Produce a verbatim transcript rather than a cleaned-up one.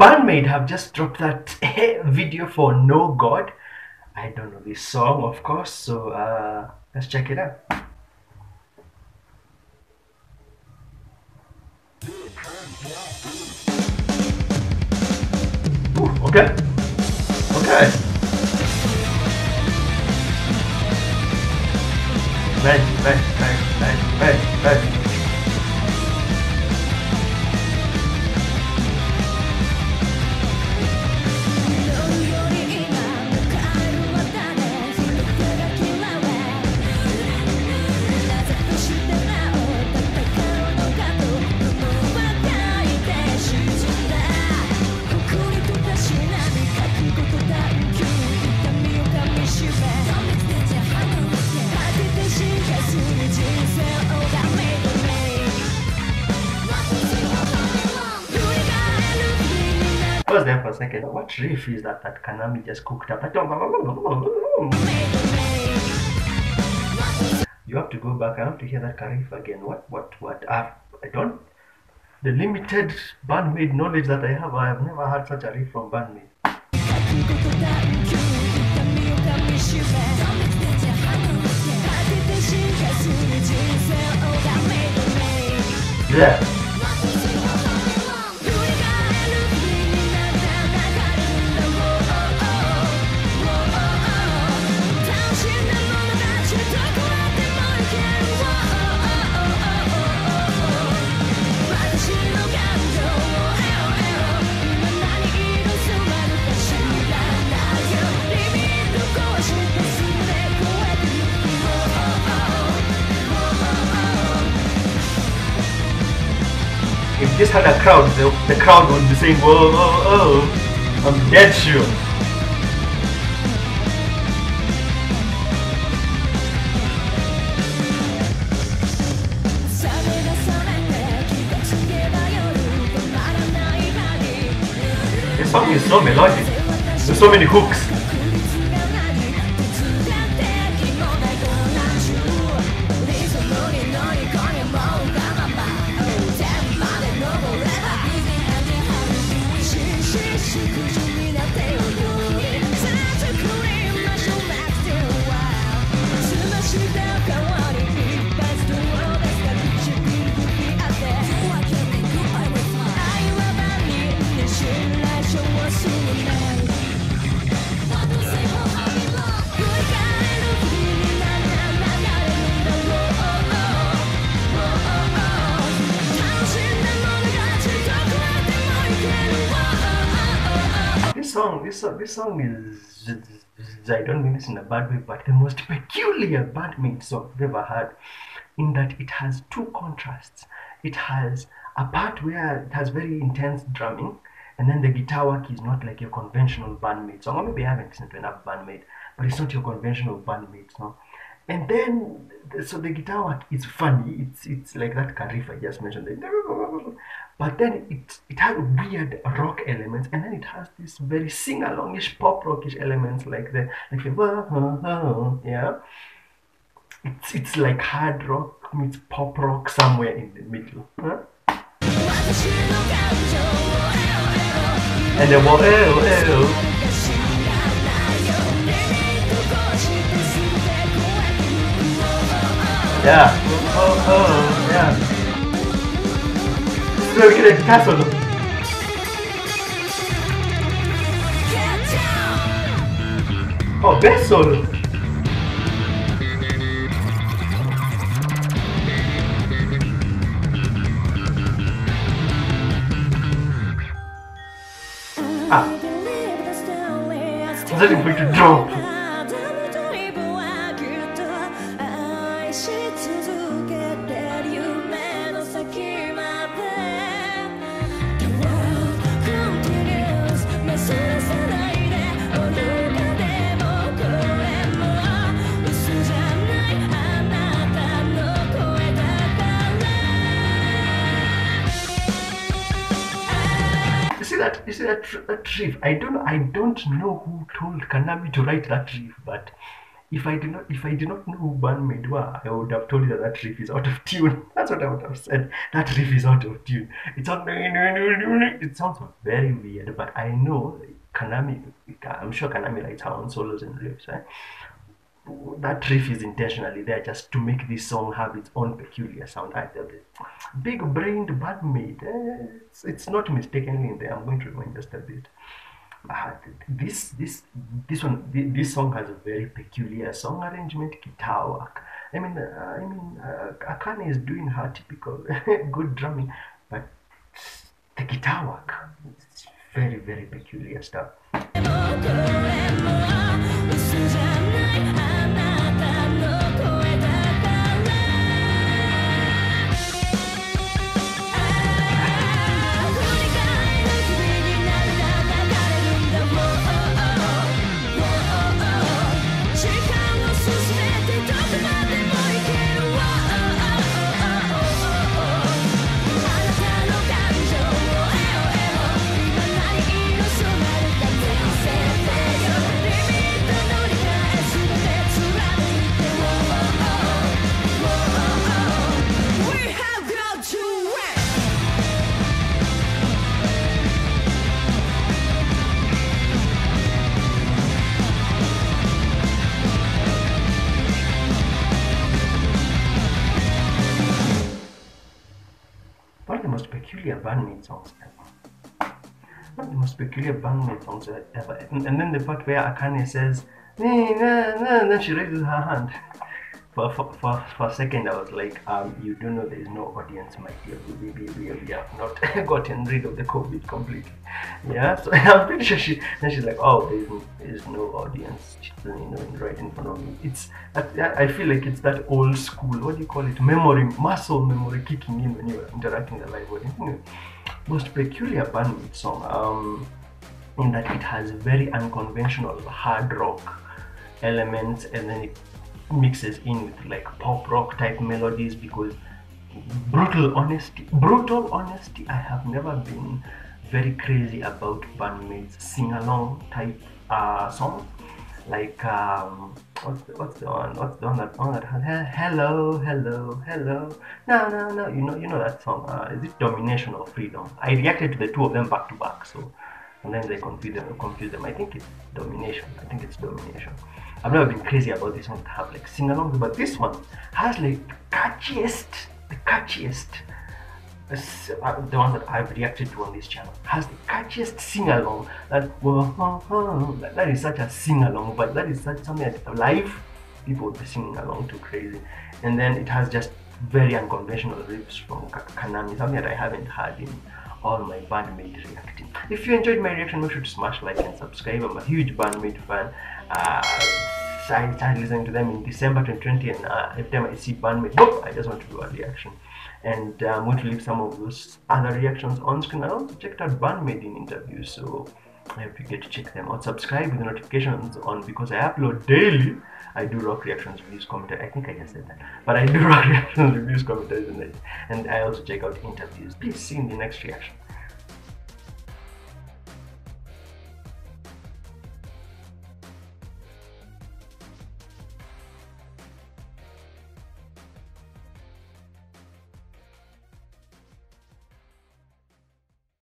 Band-Maid have just dropped that video for No God. I don't know this song, of course, so uh, let's check it out. Ooh, okay. Okay. Nice, nice, nice, nice, nice, nice. I was there for a second. What riff is that that Kanami just cooked up? You have to go back. I have to hear that riff again. What, what, what? I've, I don't. The limited Band-Maid knowledge that I have, I have never heard such a riff from Band-Maid. Yeah. If this had a crowd, the, the crowd would be saying, whoa, whoa, whoa, I'm dead sure. This song is so melodic, there's so many hooks. This song, this song, this song is, I don't mean this in a bad way, but the most peculiar Band-Maid song I've ever heard, in that it has two contrasts. It has a part where it has very intense drumming, and then the guitar work is not like your conventional Band-Maid song. Or maybe I haven't listened to enough Band-Maid, but it's not your conventional Band-Maid song. And then, so the guitar work is funny. It's it's like that riff I just mentioned. But then it it has weird rock elements, and then it has this very sing-alongish, pop rockish elements, like the like the yeah. It's it's like hard rock meets pop rock somewhere in the middle. Huh? And then well, ew, ew. Yeah. Oh, oh, yeah. Look at the castle. Oh, bass solo. Ah. I was waiting for it to drop. That, you see that, that riff, I don't I don't know who told Kanami to write that riff, but If I did not, if I did not know who Band-Maid were, I would have told you that that riff is out of tune. That's what I would have said. That riff is out of tune. It sounds, it sounds very weird, but I know Kanami. I'm sure Kanami writes her own solos and riffs, right? That riff is intentionally there just to make this song have its own peculiar sound. I tell it. Big brained Band-Maid. Eh, it's, it's not mistakenly in there. I'm going to rewind just a bit. Uh, this this this one this song has a very peculiar song arrangement, guitar work. I mean, uh, I mean, uh, Akane is doing her typical good drumming, but the guitar work, it's very very peculiar stuff. One of the most peculiar Band-Maid songs ever. One of the most peculiar Band-Maid songs ever. And, and then the part where Akane says, nee, nah, nah, and then she raises her hand. For, for, for, for a second, I was like, um, you do know there is no audience, my dear. We, we, we, we have not gotten rid of the COVID completely. Yeah, so I'm pretty sure she, then she's like, oh, there is, there is no audience, you know, right in front of me. It's, I feel like it's that old school, what do you call it, memory, muscle memory kicking in when you're interacting the live audience. Most peculiar Band-Maid song, um, in that it has very unconventional hard rock elements, and then it mixes in with like pop rock type melodies, because brutal honesty brutal honesty I have never been very crazy about Band-Maid's sing-along type uh song, like um what's the, what's the one what's the one that one that has hello hello hello no no no you know you know that song, uh is it Domination or Freedom? I reacted to the two of them back to back, so sometimes I confuse them confuse them I think it's Domination I think it's Domination. I've never been crazy about this one to have like sing-alongs, but this one has like catchiest, the catchiest, uh, the one that I've reacted to on this channel, has the catchiest sing-along. That, that, that is such a sing-along, but that is such something that live people would be singing along to crazy. And then it has just very unconventional riffs from Kanami, something that I haven't heard in all my Band-Maid reacting. If you enjoyed my reaction, make sure to smash like and subscribe. I'm a huge Band-Maid fan. Uh, I started listening to them in December twenty twenty, and uh, every time I see Band-Maid, I just want to do a reaction. And uh, I'm going to leave some of those other reactions on screen. I also checked out Band-Maid in interviews, so I hope you get to check them out. Subscribe with the notifications on, because I upload daily. I do rock reactions, reviews, commentaries. I think I just said that, but I do rock reactions, reviews, commentaries, and, and I also check out interviews. Please see you in the next reaction.